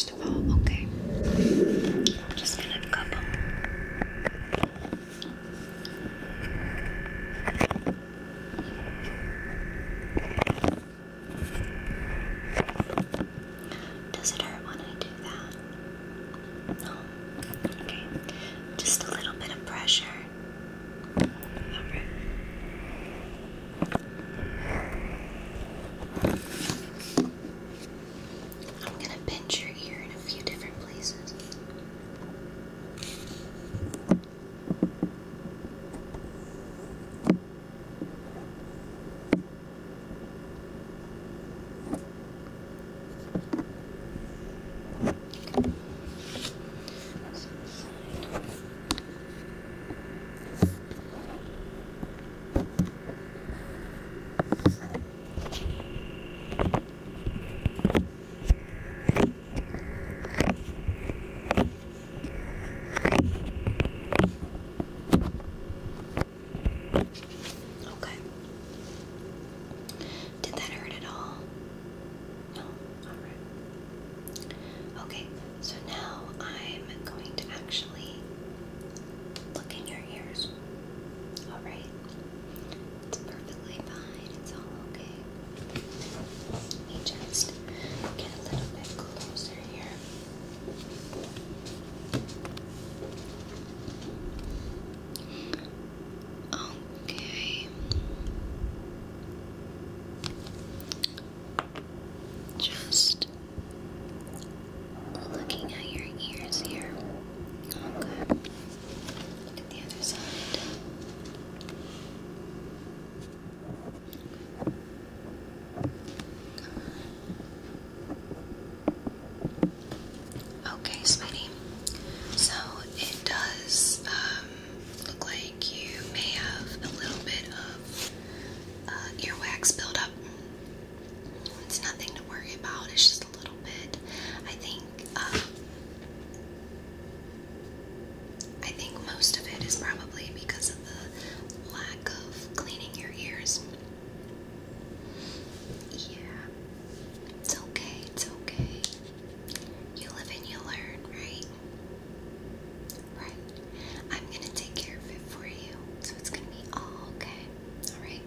first of all, okay? I'm just gonna cup them. Does it hurt when I do that? No? Okay. Just a little bit of pressure. Alright. I'm gonna pinch your ear in a few different places. Okay. Did that hurt at all? No? Alright. Okay, so now I'm going to actually look in your ears. Alright? It's perfectly fine. It's all okay. Let me just get a little bit closer here. Okay. Just looking at your ears here. Okay. Look at the other side. Okay, sweetie. So it does look like you may have a little bit of earwax buildup. It's nothing to worry about. It's just a little bit. I think most of it is probably because of the lack of cleaning your ears. Yeah. It's okay. It's okay. You live and you learn, right? Right. I'm gonna take care of it for you, so it's gonna be all okay. All right.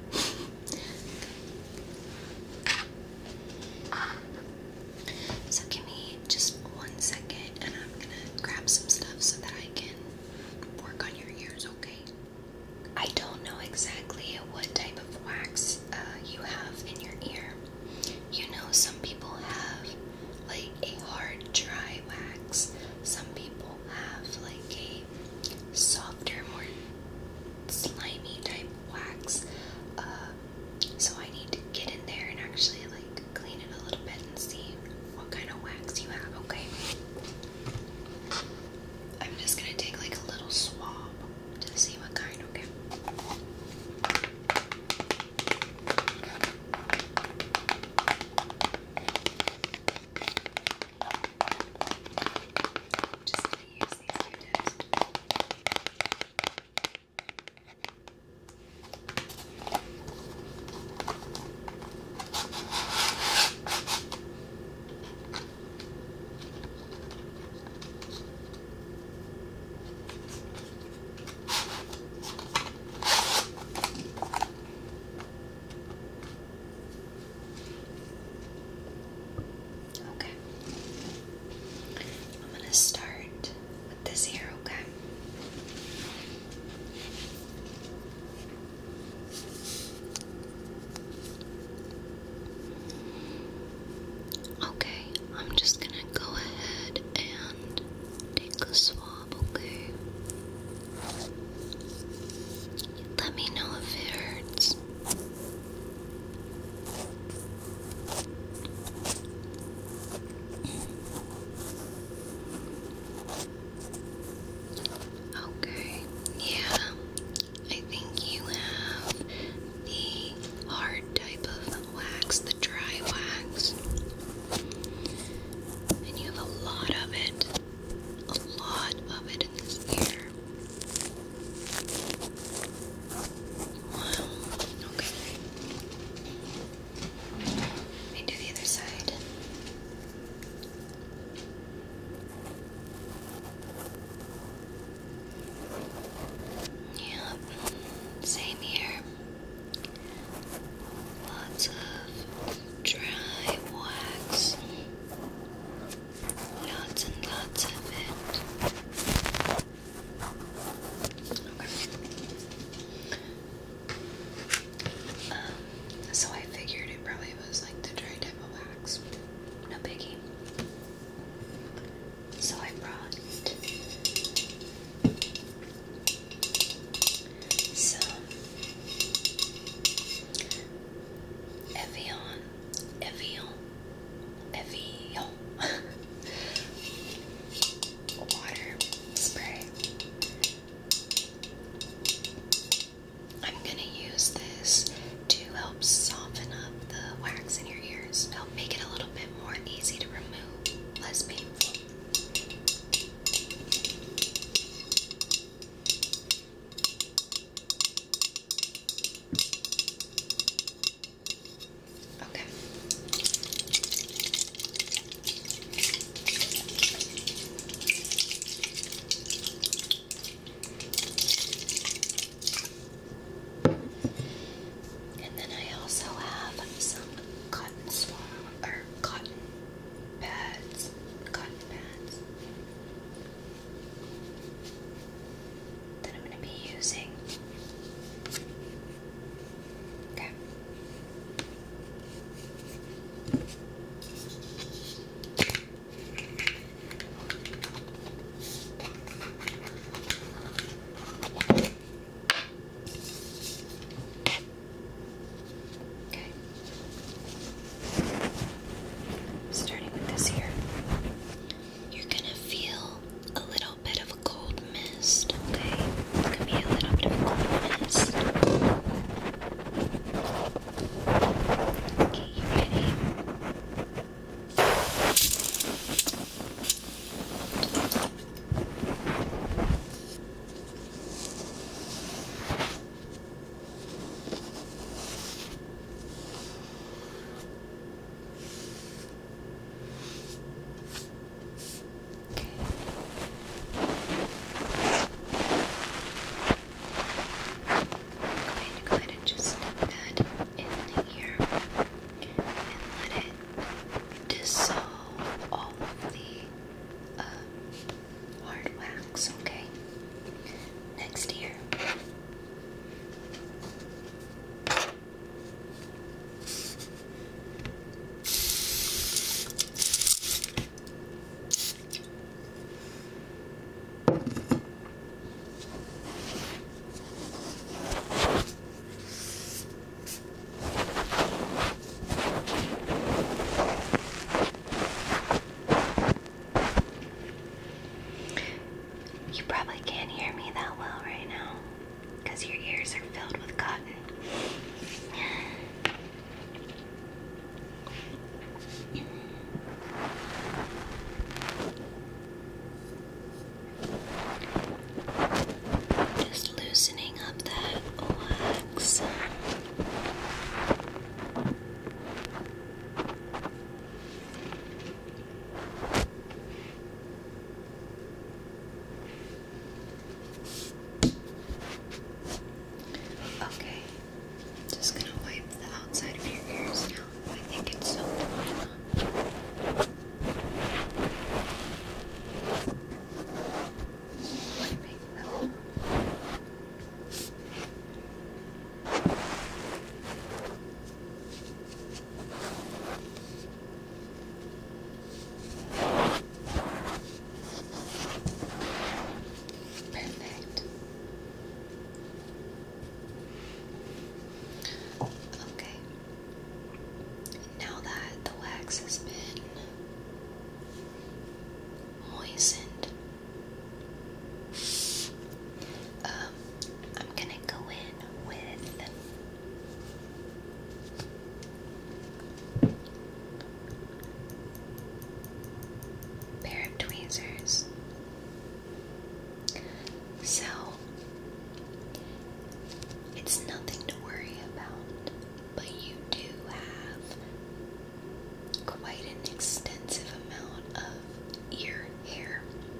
So give me just 1 second, and I'm gonna grab some stuff so that I can work on your ears. Okay. I don't know exactly what type of wax you have in your ear. You know, some people have like a hard, dry wax. Some people have like a softer, more slimy type wax. So I need to get in there and actually like clean it a little bit and see what kind of wax you have, okay? I'm just gonna take like a little swab to see what kind, okay? Just gonna use these Q-tips. Okay. I'm gonna start with this here, okay? Okay, I'm just gonna go ahead and take a swab, okay? Let me know if it hurts. probably can't hear me that well right now because your ears are filled with cotton. Just loosening up that wax. Okay, just gonna wipe the outside of your ears now. I think it's so wiping them. Perfect. Okay. Now that the wax has been moistened, I'm gonna go in with a pair of tweezers. So it's nothing to worry about, but you do have quite an extensive amount of ear hair.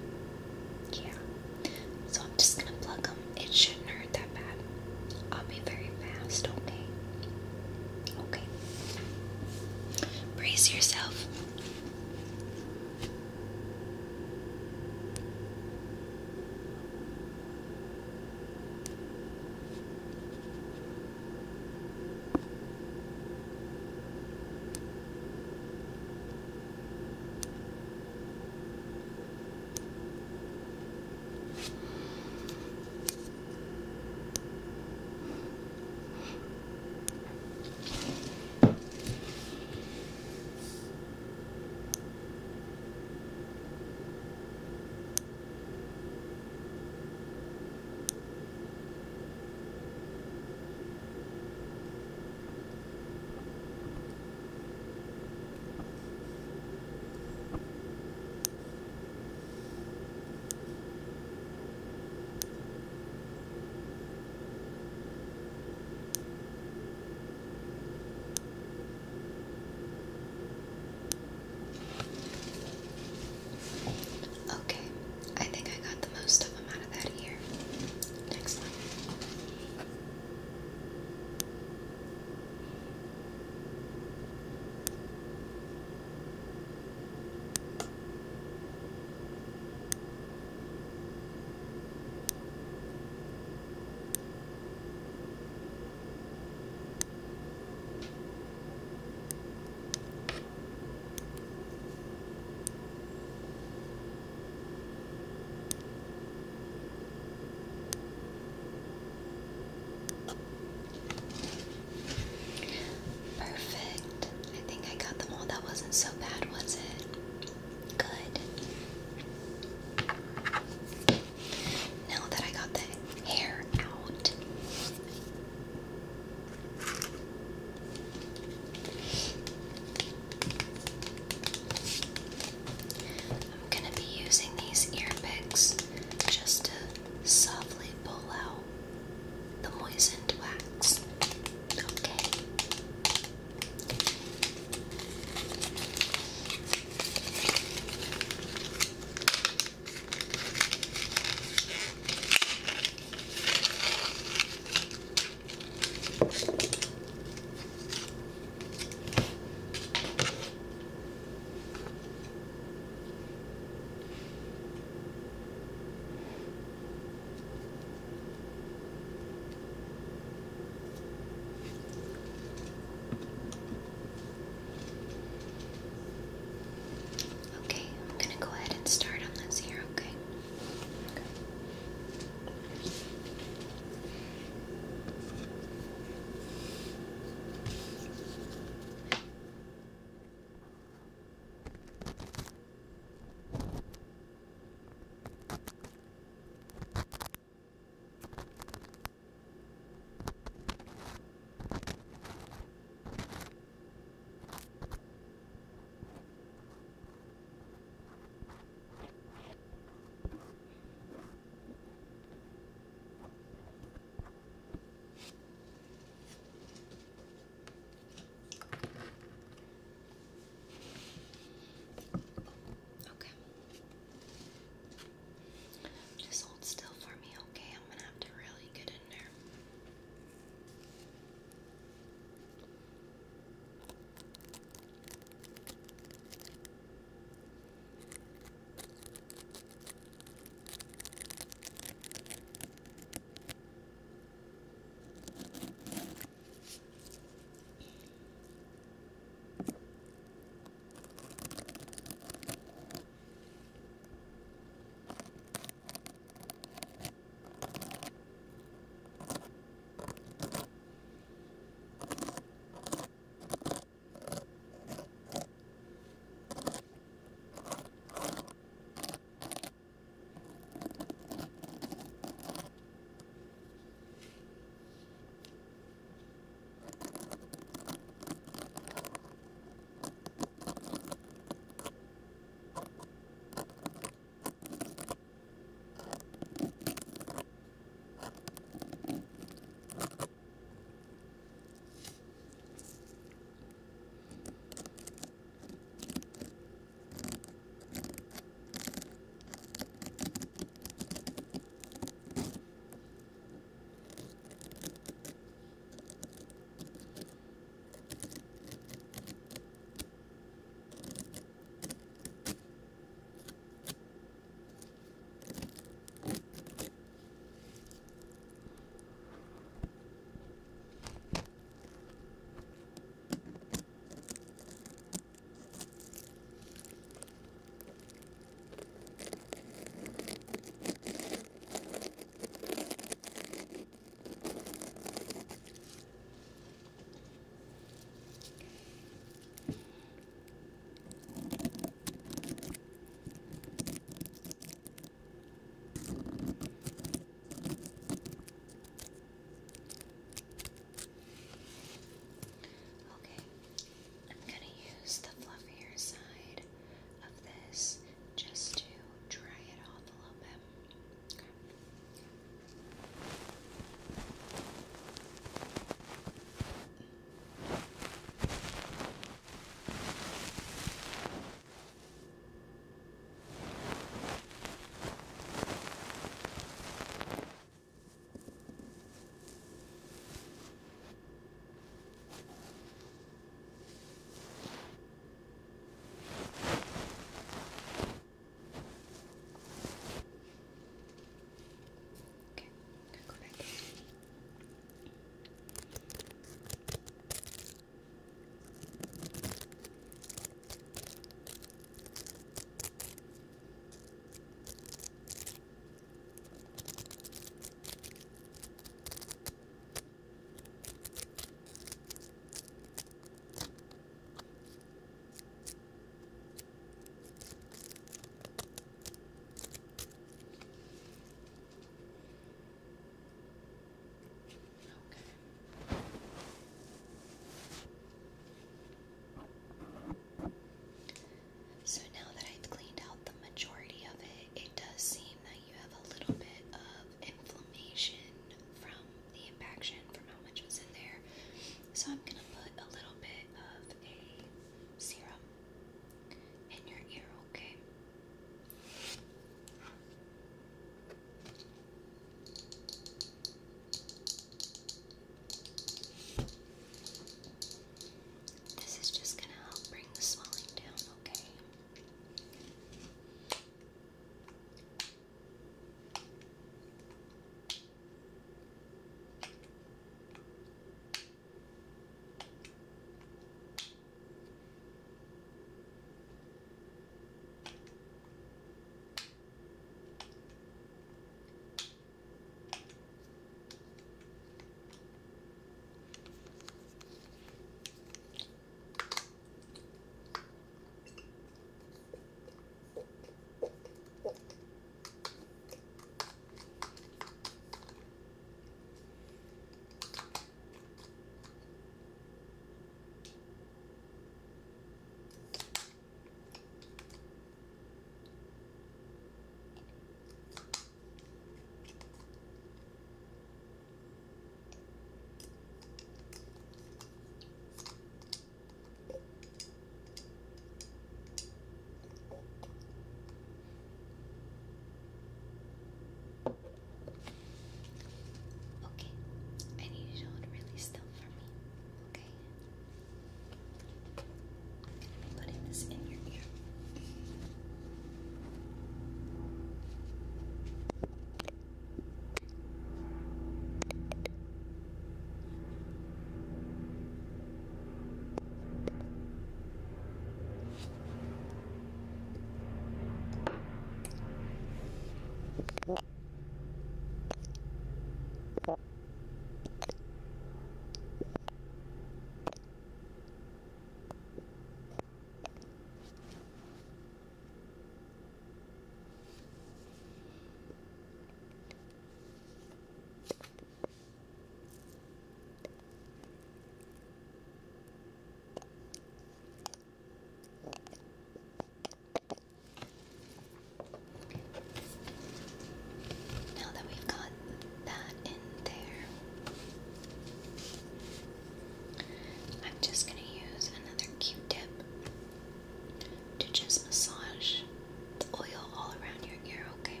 just gonna use another Q-tip to just massage the oil all around your ear, okay?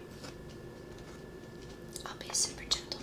I'll be super gentle.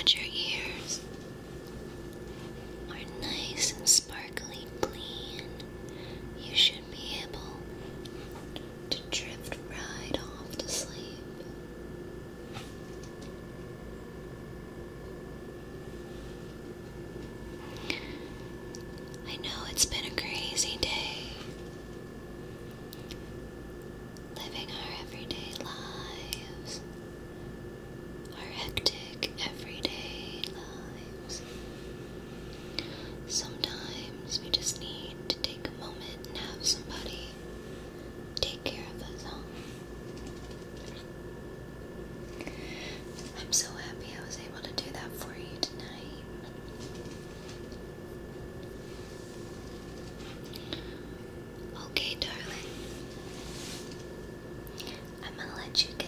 that your ears are nice and sparkly clean, you should be able to drift right off to sleep. I know it's been a crazy day, living our everyday lives, our hectic everyday lives. Sometimes we just need to take a moment and have somebody take care of us, huh? I'm so happy I was able to do that for you tonight. Okay, darling. I'm gonna let you get